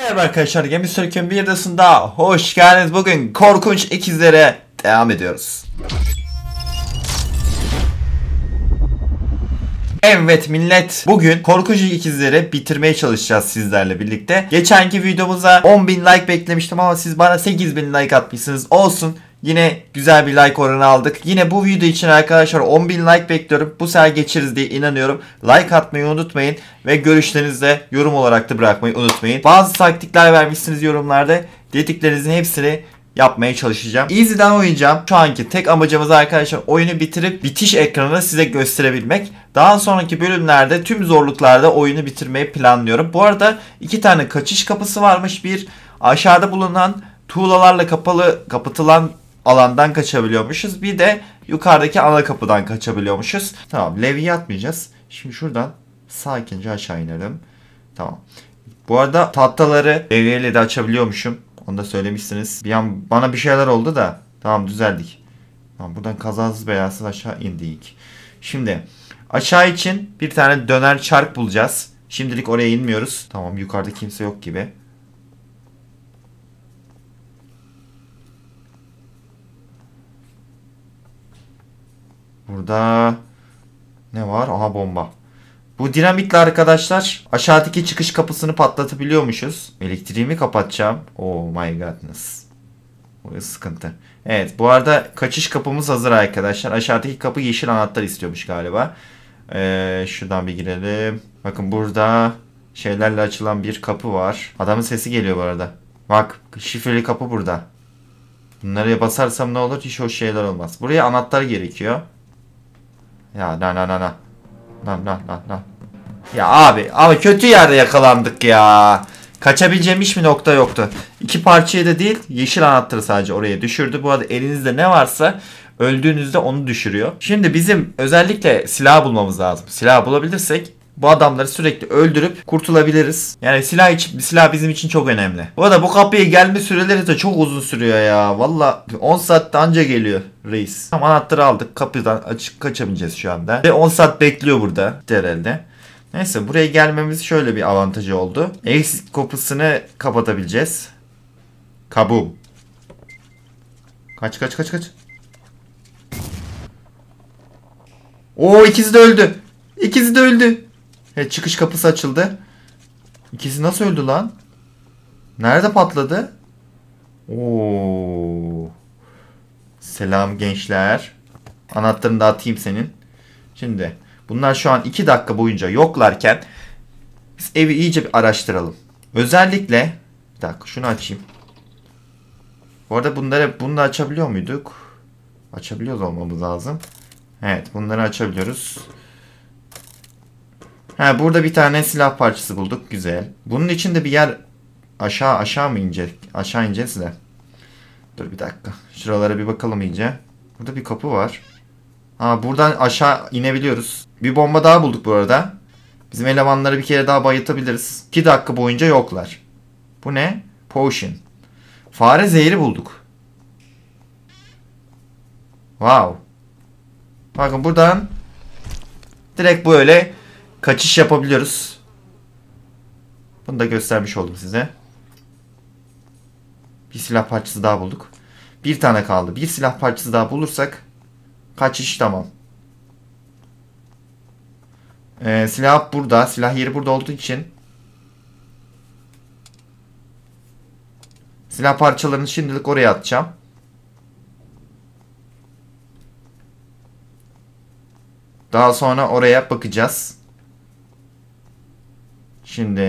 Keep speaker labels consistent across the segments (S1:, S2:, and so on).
S1: Merhaba arkadaşlar, Gemi Sürükün bir yıldızında hoş geldiniz. Bugün korkunç ikizlere devam ediyoruz. Evet millet, bugün korkunç ikizleri bitirmeye çalışacağız sizlerle birlikte. Geçenki videomuza 10.000 like beklemiştim ama siz bana 8.000 like atmışsınız. Olsun, yine güzel bir like oranı aldık. Yine bu video için arkadaşlar 10.000 like bekliyorum. Bu sefer geçeriz diye inanıyorum. Like atmayı unutmayın ve görüşlerinizi de yorum olarak da bırakmayı unutmayın. Bazı taktikler vermişsiniz yorumlarda. Dediklerinizin hepsini yapmaya çalışacağım. Easy'den oynayacağım. Şu anki tek amacımız arkadaşlar oyunu bitirip bitiş ekranını size gösterebilmek. Daha sonraki bölümlerde tüm zorluklarda oyunu bitirmeyi planlıyorum. Bu arada 2 tane kaçış kapısı varmış. Bir aşağıda bulunan tuğlalarla kapatılan alandan kaçabiliyormuşuz. Bir de yukarıdaki ana kapıdan kaçabiliyormuşuz. Tamam, levye atmayacağız. Şimdi şuradan sakince aşağı inelim. Tamam. Bu arada tahtaları levyeyle de açabiliyormuşum. Onu da söylemişsiniz. Bir an bana bir şeyler oldu da. Tamam, düzeldik. Tamam, buradan kazasız belasız aşağı indik. Şimdi aşağı için bir tane döner çark bulacağız. Şimdilik oraya inmiyoruz. Tamam, yukarıda kimse yok gibi. Burada ne var? Aha, bomba. Bu dinamitle arkadaşlar aşağıdaki çıkış kapısını patlatabiliyormuşuz. Elektriğimi kapatacağım. Oh my godness. Bu sıkıntı. Evet, bu arada kaçış kapımız hazır arkadaşlar. Aşağıdaki kapı yeşil anahtar istiyormuş galiba. Şuradan bir girelim. Bakın burada şeylerle açılan bir kapı var. Adamın sesi geliyor bu arada. Bak, şifreli kapı burada. Bunlara basarsam ne olur? Hiç hoş şeyler olmaz. Buraya anahtar gerekiyor. Ya na. Ya abi kötü yerde yakalandık ya. Kaçabileceğim hiçbir nokta yoktu. 2 parçayı da değil, yeşil anahtarı sadece oraya düşürdü. Bu arada elinizde ne varsa öldüğünüzde onu düşürüyor. Şimdi bizim özellikle silah bulmamız lazım. Silah bulabilirsek bu adamları sürekli öldürüp kurtulabiliriz. Yani silah bizim için çok önemli. Bu arada bu kapıya gelme süreleri de çok uzun sürüyor ya. Valla 10 saatte anca geliyor reis. Tam anahtarı aldık. Kapıdan açık kaçabileceğiz şu anda. Ve 10 saat bekliyor burada herhalde. Neyse, buraya gelmemiz şöyle bir avantajı oldu. Exit kapısını kapatabileceğiz. Kabum. Kaç. Oo, ikisi de öldü. İkisi de öldü. Evet, çıkış kapısı açıldı. İkisi nasıl öldü lan? Nerede patladı? Oo. Selam gençler. Anahtarını da atayım senin. Şimdi bunlar şu an 2 dakika boyunca yoklarken biz evi iyice bir araştıralım. Özellikle bir dakika şunu açayım. Bu arada bunu da açabiliyor muyduk? Açabiliyoruz olmamız lazım. Evet, bunları açabiliyoruz. Burada bir tane silah parçası bulduk. Güzel. Bunun için de bir yer aşağı mı inecek? Aşağı ineceğiz de. Dur bir dakika. Şuralara bir bakalım iyice. Burada bir kapı var. Buradan aşağı inebiliyoruz. Bir bomba daha bulduk bu arada. Bizim elemanları bir kere daha bayıltabiliriz. 2 dakika boyunca yoklar. Bu ne? Potion. Fare zehri bulduk. Wow. Bakın buradan direkt böyle kaçış yapabiliyoruz. Bunu da göstermiş oldum size. Bir silah parçası daha bulduk. Bir tane kaldı. Bir silah parçası daha bulursak kaçış tamam. Silah burada. Silah yeri burada olduğu için silah parçalarını şimdilik oraya atacağım. Daha sonra oraya bakacağız. Şimdi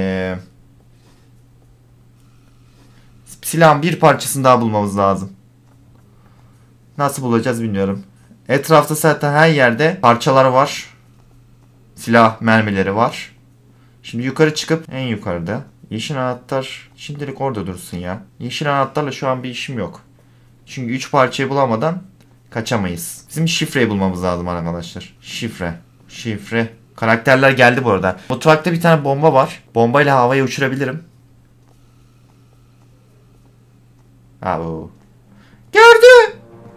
S1: silahın bir parçasını daha bulmamız lazım. Nasıl bulacağız bilmiyorum. Etrafta zaten her yerde parçalar var. Silah mermileri var. Şimdi yukarı çıkıp en yukarıda. Yeşil anahtar şimdilik orada dursun ya. Yeşil anahtarla şu an bir işim yok. Çünkü 3 parçayı bulamadan kaçamayız. Bizim şifreyi bulmamız lazım arkadaşlar. Şifre. Karakterler geldi bu arada. Mutfakta bir tane bomba var. Bombayla havaya uçurabilirim. Gördü.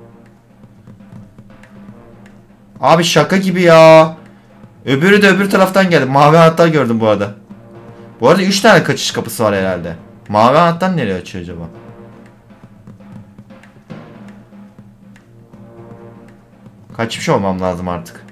S1: Abi şaka gibi ya. Öbürü de öbür taraftan geldi. Mavi anahtar gördüm bu arada. Bu arada 3 tane kaçış kapısı var herhalde. Mavi anahtar nereye açıyor acaba? Kaçmış olmam lazım artık.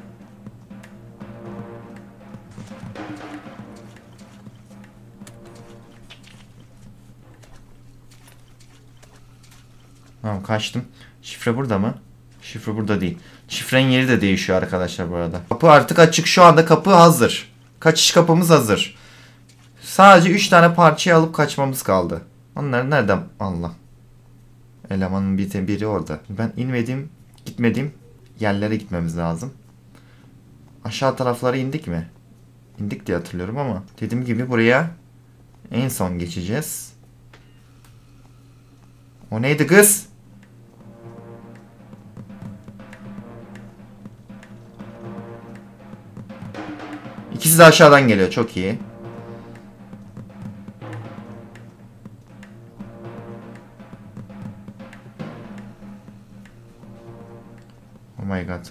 S1: Tamam, kaçtım. Şifre burada mı? Şifre burada değil. Şifrenin yeri de değişiyor arkadaşlar bu arada. Kapı artık açık. Şu anda kapı hazır. Kaçış kapımız hazır. Sadece 3 tane parçayı alıp kaçmamız kaldı. Onlar nereden? Allah. Elemanın biri orada. Ben inmediğim, gitmediğim yerlere gitmemiz lazım. Aşağı taraflara indik mi? İndik diye hatırlıyorum ama. Dediğim gibi buraya en son geçeceğiz. O neydi kız? İkisi de aşağıdan geliyor. Çok iyi. Oh my god.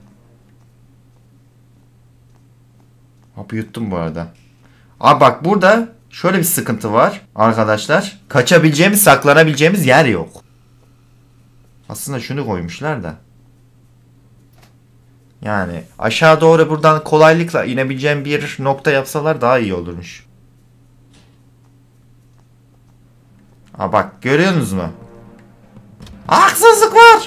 S1: Hapı yuttum bu arada. Abi bak, burada şöyle bir sıkıntı var arkadaşlar. Kaçabileceğimiz, saklanabileceğimiz yer yok. Aslında şunu koymuşlar da. Yani aşağı doğru buradan kolaylıkla inebileceğim bir nokta yapsalar daha iyi olurmuş. Aa bak, görüyorsunuz mu? Haksızlık var.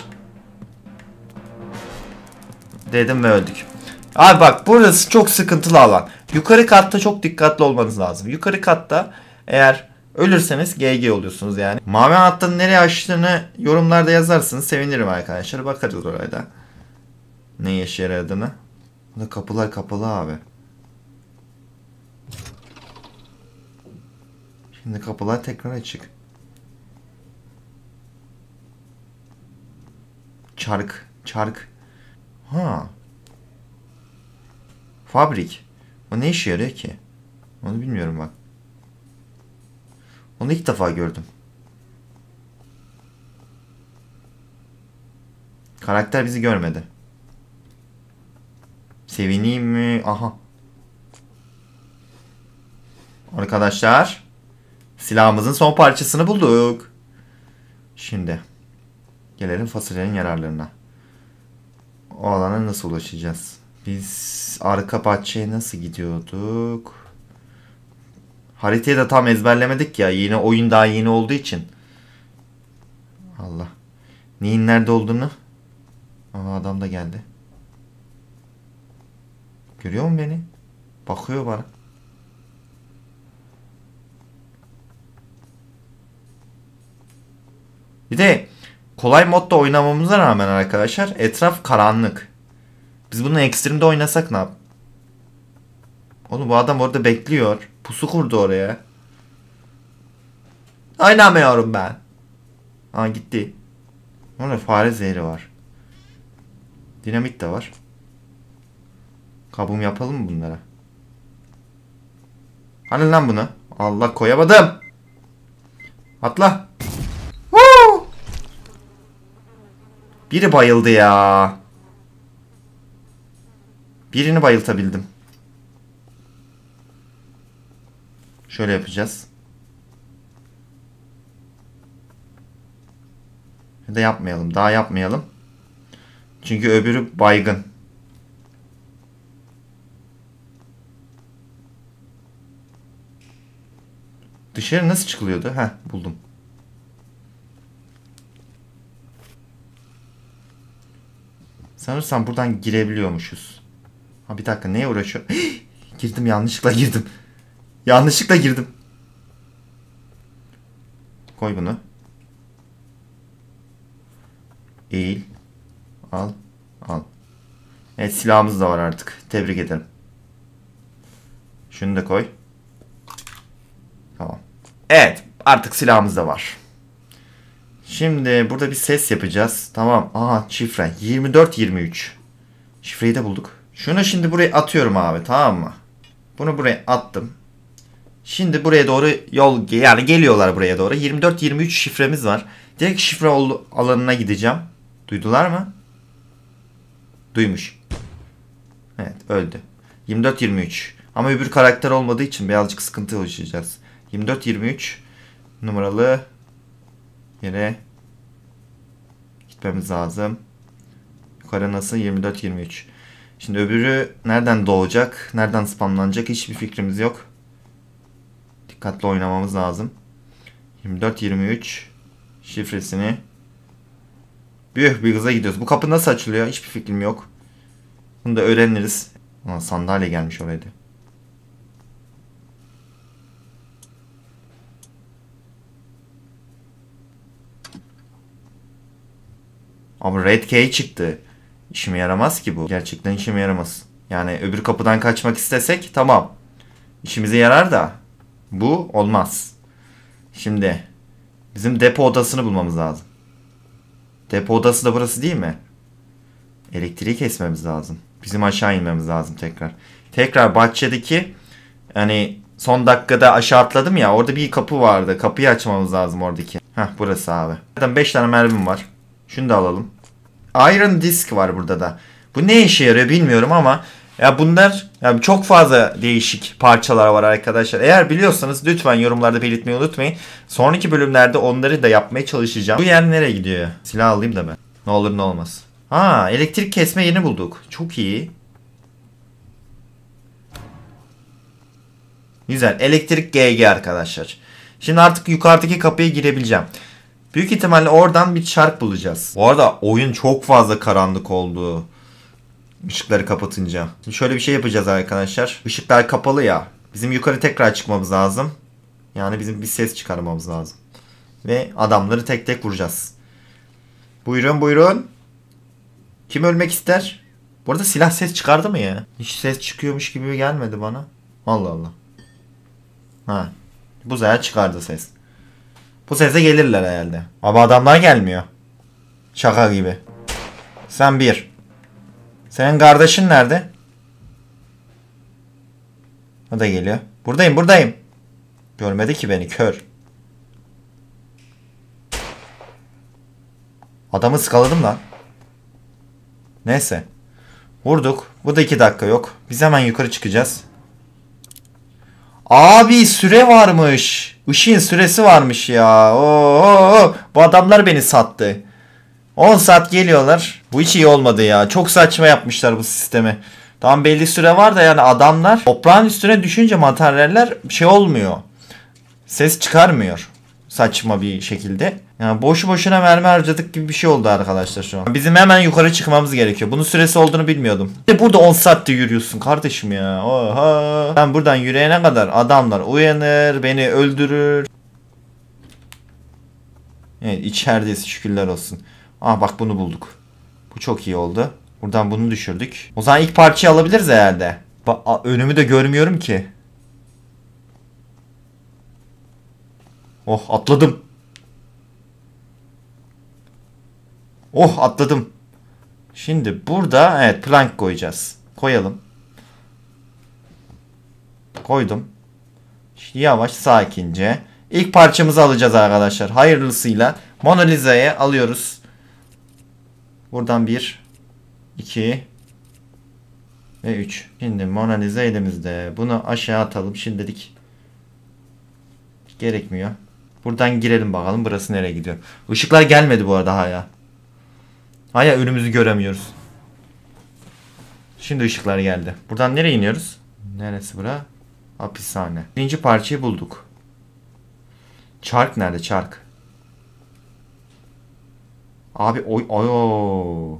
S1: Dedim ve öldük. Abi bak, burası çok sıkıntılı alan. Yukarı katta çok dikkatli olmanız lazım. Yukarı katta eğer ölürseniz GG oluyorsunuz yani. Mavi anahtarın nereye açtığını yorumlarda yazarsınız. Sevinirim arkadaşlar. Bakarız oraya da. Ne işe yaradığını. Burada kapılar kapalı abi. Şimdi kapılar tekrar açık. Çark. Ha. Fabrik. O ne işe yarıyor ki? Onu bilmiyorum bak. Onu ilk defa gördüm. Karakter bizi görmedi. Sevineyim mi? Aha. Arkadaşlar, silahımızın son parçasını bulduk. Şimdi gelelim fasulyenin yararlarına. O alana nasıl ulaşacağız? Biz arka bahçeye nasıl gidiyorduk? Haritayı da tam ezberlemedik ya. Yine oyun daha yeni olduğu için. Allah. Neyin nerede olduğunu. Aa, adam da geldi. Görüyor mu beni? Bakıyor bana. Bir de kolay modda oynamamıza rağmen arkadaşlar etraf karanlık. Biz bunu ekstremde oynasak ne yap? Oğlum bu adam orada bekliyor. Pusu kurdu oraya. Oynamıyorum ben. Aa, gitti. Orada fare zehri var. Dinamit de var. Kabuğum yapalım mı bunlara? Hani lan bunu? Allah, koyamadım. Atla. Woo! Biri bayıldı ya. Birini bayıltabildim. Şöyle yapacağız. Ya da yapmayalım. Daha yapmayalım. Çünkü öbürü baygın. Dışarı nasıl çıkılıyordu? Heh, buldum. Sanırsam buradan girebiliyormuşuz. Ha bir dakika, neye uğraşıyor? Girdim, yanlışlıkla girdim. Yanlışlıkla girdim. Koy bunu. Eğil. Al. Al. Evet, silahımız da var artık. Tebrik ederim. Şunu da koy. Tamam. Evet, artık silahımız da var. Şimdi burada bir ses yapacağız. Tamam. Aha, şifre 24-23. Şifreyi de bulduk. Şunu şimdi buraya atıyorum abi, tamam mı? Bunu buraya attım. Şimdi buraya doğru yol, yani geliyorlar buraya doğru. 24-23 şifremiz var. Direkt şifre alanına gideceğim. Duydular mı? Duymuş. Evet, öldü. 24-23. Ama öbür karakter olmadığı için birazcık sıkıntı yaşayacağız. 24-23. numaralı yere gitmemiz lazım. Yukarı nasıl? 24-23. Şimdi öbürü nereden doğacak? Nereden spamlanacak? Hiçbir fikrimiz yok. Dikkatli oynamamız lazım. 24-23 şifresini. Büyük bir hıza gidiyoruz. Bu kapı nasıl açılıyor? Hiçbir fikrim yok. Bunu da öğreniriz. Aa, sandalye gelmiş oraya da. Ama Red Key çıktı. İşime yaramaz ki bu. Gerçekten işime yaramaz. Yani öbür kapıdan kaçmak istesek tamam. İşimize yarar da bu olmaz. Şimdi bizim depo odasını bulmamız lazım. Depo odası da burası değil mi? Elektriği kesmemiz lazım. Bizim aşağı inmemiz lazım tekrar. Tekrar bahçedeki hani son dakikada aşağı atladım ya, orada bir kapı vardı. Kapıyı açmamız lazım oradaki. Heh, burası abi. Zaten 5 tane mermim var. Şunu da alalım. Iron Disk var burada da. Bu ne işe yarıyor bilmiyorum ama ya bunlar ya çok fazla değişik parçalar var arkadaşlar. Eğer biliyorsanız lütfen yorumlarda belirtmeyi unutmayın. Sonraki bölümlerde onları da yapmaya çalışacağım. Bu yer nereye gidiyor? Silah alayım da ben. Ne olur ne olmaz. Ha, elektrik kesme yeni bulduk. Çok iyi. Güzel. Elektrik GG arkadaşlar. Şimdi artık yukarıdaki kapıya girebileceğim. Büyük ihtimalle oradan bir çark bulacağız. Bu arada oyun çok fazla karanlık oldu. Işıkları kapatınca. Şimdi şöyle bir şey yapacağız arkadaşlar. Işıklar kapalı ya. Bizim yukarı tekrar çıkmamız lazım. Yani bizim bir ses çıkarmamız lazım. Ve adamları tek tek vuracağız. Buyurun buyurun. Kim ölmek ister? Bu arada silah ses çıkardı mı ya? Hiç ses çıkıyormuş gibi gelmedi bana. Allah Allah. Ha. Bu sefer çıkardı ses. Bu sese gelirler herhalde. Ama adamlar gelmiyor. Şaka gibi. Sen bir. Senin kardeşin nerede? O da geliyor. Buradayım buradayım. Görmedi ki beni, kör. Adamı ıskaladım lan. Neyse. Vurduk. Bu da 2 dakika yok. Biz hemen yukarı çıkacağız. Abi süre varmış. Işığın süresi varmış ya. Oo, bu adamlar beni sattı. 10 saat geliyorlar. Bu hiç iyi olmadı ya. Çok saçma yapmışlar bu sistemi. Tam belli süre var da yani adamlar toprağın üstüne düşünce materyaller şey olmuyor. Ses çıkarmıyor. Saçma bir şekilde. Yani boşu boşuna mermi harcadık gibi bir şey oldu arkadaşlar şu an. Bizim hemen yukarı çıkmamız gerekiyor. Bunun süresi olduğunu bilmiyordum. Burada 10 saatte yürüyorsun kardeşim ya. Oha. Ben buradan yürüyene kadar adamlar uyanır, beni öldürür. Evet, içerideyiz, şükürler olsun. Ah bak, bunu bulduk. Bu çok iyi oldu. Buradan bunu düşürdük. O zaman ilk parçayı alabiliriz herhalde. Önümü de görmüyorum ki. Oh, atladım. Oh, atladım. Şimdi burada evet plank koyacağız. Koyalım. Koydum. Şimdi yavaş sakince. İlk parçamızı alacağız arkadaşlar. Hayırlısıyla. Mona Lisa'yı alıyoruz. Buradan 1, 2 ve 3. Şimdi Mona Lisa elimizde. Bunu aşağı atalım şimdilik. Gerekmiyor. Buradan girelim bakalım. Burası nereye gidiyor? Işıklar gelmedi bu arada hala. Hala önümüzü göremiyoruz. Şimdi ışıklar geldi. Buradan nereye iniyoruz? Neresi bura? Hapishane. Birinci parçayı bulduk. Çark nerede? Çark. Abi oy.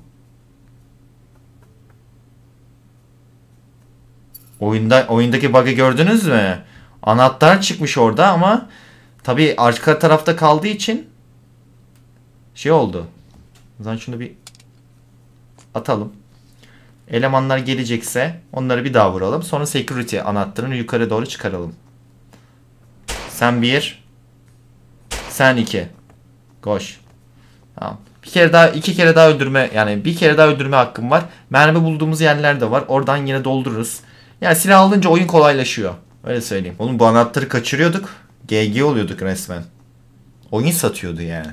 S1: Oyundaki bug'ı gördünüz mü? Anahtar çıkmış orada ama tabii arka tarafta kaldığı için şey oldu. O zaman şunu bir atalım. Elemanlar gelecekse onları bir daha vuralım. Sonra security anahtarını yukarı doğru çıkaralım. Sen 1. Sen 2. Koş. Tamam. Bir kere daha, 2 kere daha öldürme, yani bir kere daha öldürme hakkım var. Mermi bulduğumuz yerler de var. Oradan yine doldururuz. Yani silah alınca oyun kolaylaşıyor. Öyle söyleyeyim. Oğlum bu anahtarı kaçırıyorduk. GG oluyorduk resmen. Oyun satıyordu yani.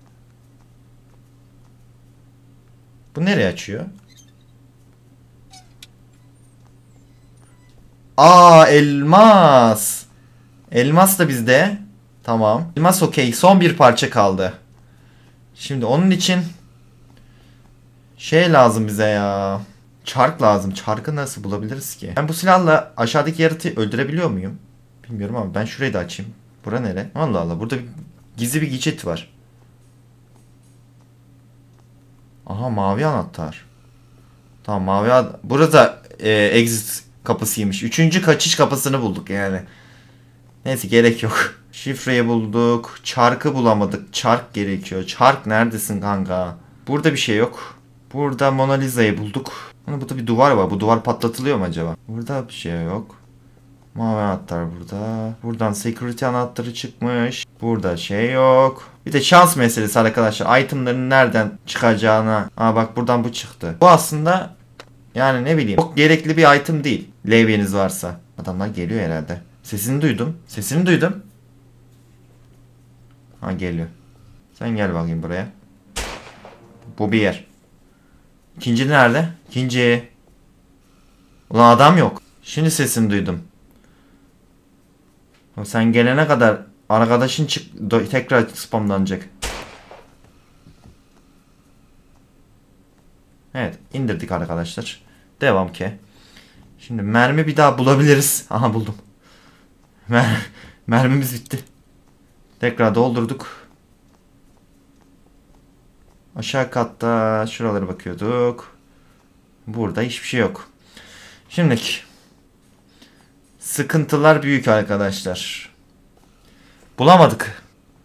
S1: Bu nereye açıyor? Aa, elmas. Elmas da bizde. Tamam. Elmas okey. Son bir parça kaldı. Şimdi onun için şey lazım bize ya. Çark lazım. Çarkı nasıl bulabiliriz ki? Ben bu silahla aşağıdaki yaratığı öldürebiliyor muyum? Bilmiyorum ama ben şurayı da açayım. Bura nere? Allah Allah. Burada gizli bir geçit var. Aha, mavi anahtar. Tamam, burada exit kapısıymış. Üçüncü kaçış kapısını bulduk yani. Neyse, gerek yok. Şifreyi bulduk. Çarkı bulamadık. Çark gerekiyor. Çark neredesin kanka? Burada bir şey yok. Burada Mona Lisa'yı bulduk. Burada bir duvar var. Bu duvar patlatılıyor mu acaba? Burada bir şey yok. Mavi anahtar burada. Buradan security anahtarı çıkmış. Burada şey yok. Bir de şans meselesi arkadaşlar. Itemların nereden çıkacağına. Aa bak, buradan bu çıktı. Bu aslında yani ne bileyim, çok gerekli bir item değil. Levyeniz varsa. Adamlar geliyor herhalde. Sesini duydum. Sesini duydum. Ha, geliyor. Sen gel bakayım buraya. Bu bir yer. İkinci nerede? İkinci. Ulan adam yok. Şimdi sesini duydum. Sen gelene kadar arkadaşın tekrar spamlanacak. Evet, indirdik arkadaşlar. Devam ki. Şimdi mermi bir daha bulabiliriz. Aha, buldum. Mermimiz bitti. Tekrar doldurduk. Aşağı katta şuralara bakıyorduk. Burada hiçbir şey yok. Şimdiki sıkıntılar büyük arkadaşlar. Bulamadık.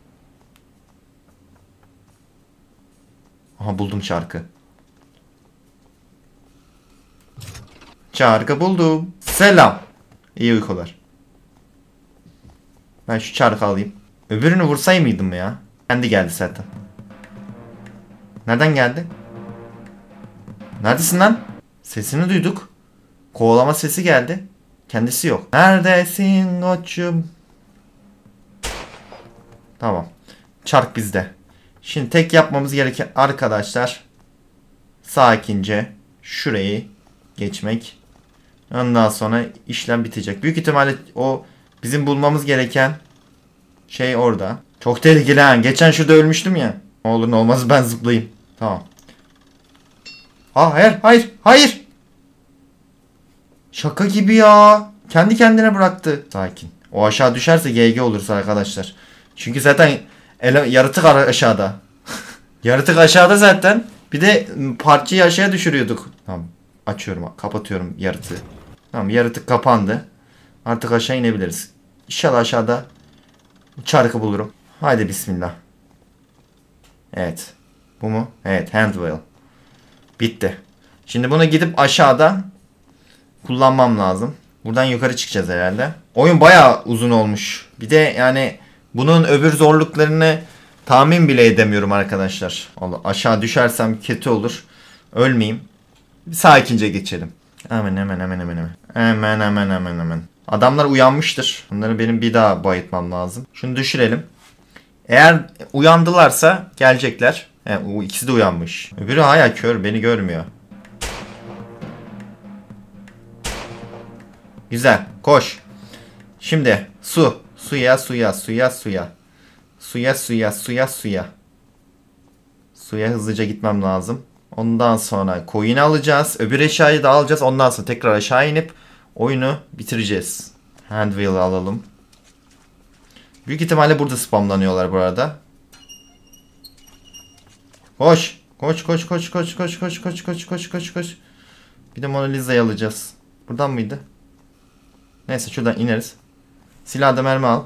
S1: Aha, buldum çarkı. Çarkı buldum. Selam. İyi uykular. Ben şu çarkı alayım. Öbürünü vursay mıydım ya? Kendi geldi zaten. Nereden geldi? Neredesin lan? Sesini duyduk. Kovalama sesi geldi. Kendisi yok. Neredesin koçum? Tamam. Çark bizde. Şimdi tek yapmamız gereken arkadaşlar, sakince şurayı geçmek. Ondan sonra işlem bitecek. Büyük ihtimalle o bizim bulmamız gereken şey orada. Çok tehlikeli ha. Geçen şurada ölmüştüm ya. Ne olur ne olmaz ben zıplayayım. Tamam. Hayır, hayır, hayır. Şaka gibi ya. Kendi kendine bıraktı. Sakin. O aşağı düşerse GG oluruz arkadaşlar. Çünkü zaten yaratık aşağıda. Yaratık aşağıda zaten. Bir de parçayı aşağıya düşürüyorduk. Tamam. Açıyorum, kapatıyorum yaratığı. Tamam, yaratık kapandı. Artık aşağı inebiliriz. İnşallah aşağıda çarkı bulurum. Haydi bismillah. Evet. Bu mu? Evet, handwheel. Bitti. Şimdi bunu gidip aşağıda kullanmam lazım. Buradan yukarı çıkacağız herhalde. Oyun bayağı uzun olmuş. Bir de yani bunun öbür zorluklarını tahmin bile edemiyorum arkadaşlar. Allah, aşağı düşersem kötü olur. Ölmeyeyim. Bir sakince geçelim. Hemen. Adamlar uyanmıştır. Bunları benim bir daha bayıltmam lazım. Şunu düşürelim. Eğer uyandılarsa gelecekler. O ikisi de uyanmış. Öbürü hala kör, beni görmüyor. Güzel, koş. Şimdi suya. Suya hızlıca gitmem lazım. Ondan sonra coin'i alacağız. Öbür eşyayı da alacağız. Ondan sonra tekrar aşağı inip oyunu bitireceğiz. Handwheel'ı alalım. Büyük ihtimalle burada spamlanıyorlar bu arada. Koş. Koş. Bir de Mona Lisa'yı alacağız. Buradan mıydı? Neyse, şuradan ineriz. Silahda mermi al.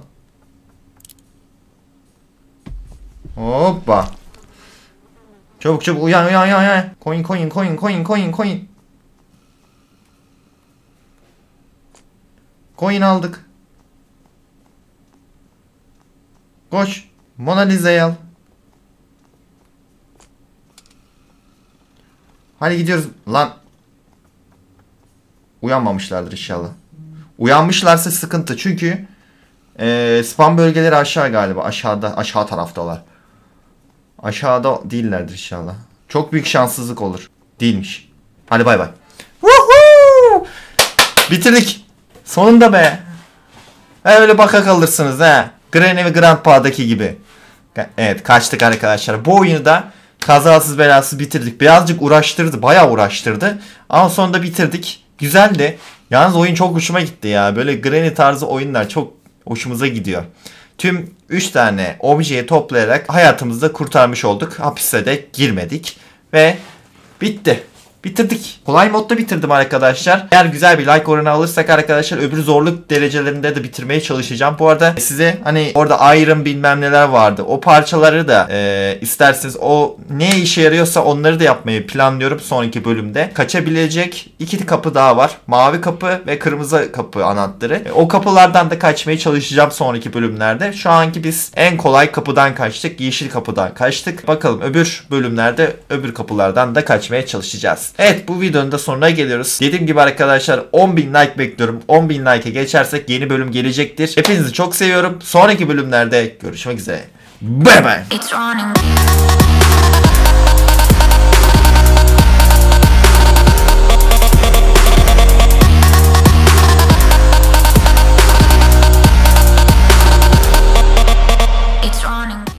S1: Hoppa. Çabuk uyan. Coin. Coin aldık. Koş. Mona Lisa'yı al. Hadi gidiyoruz. Lan. Uyanmamışlardır inşallah. Uyanmışlarsa sıkıntı. Çünkü spam bölgeleri aşağı galiba. Aşağı taraftalar. Aşağıda değillerdir inşallah. Çok büyük şanssızlık olur. Değilmiş. Hadi bay bay. Bitirdik. Sonunda be. Öyle baka kalırsınız he. Granny ve Grandpa'daki gibi. Evet, kaçtık arkadaşlar. Bu oyunu da kazasız belasız bitirdik. Birazcık uğraştırdı. Bayağı uğraştırdı. Ama sonunda bitirdik. Güzeldi. Yalnız oyun çok hoşuma gitti ya. Böyle Granny tarzı oyunlar çok hoşumuza gidiyor. Tüm 3 tane objeyi toplayarak hayatımızda kurtarmış olduk. Hapise de girmedik. Ve bitti. Bitirdik. Kolay modda bitirdim arkadaşlar. Eğer güzel bir like oranı alırsak arkadaşlar öbür zorluk derecelerinde de bitirmeye çalışacağım. Bu arada size hani orada iron bilmem neler vardı. O parçaları da isterseniz o ne işe yarıyorsa onları da yapmayı planlıyorum sonraki bölümde. Kaçabilecek 2 kapı daha var. Mavi kapı ve kırmızı kapı anahtarı. O kapılardan da kaçmaya çalışacağım sonraki bölümlerde. Şu anki biz en kolay kapıdan kaçtık. Yeşil kapıdan kaçtık. Bakalım öbür bölümlerde öbür kapılardan da kaçmaya çalışacağız. Evet, bu videonun da sonuna geliyoruz. Dediğim gibi arkadaşlar 10.000 like bekliyorum. 10.000 like'e geçersek yeni bölüm gelecektir. Hepinizi çok seviyorum. Sonraki bölümlerde görüşmek üzere. Bye bye.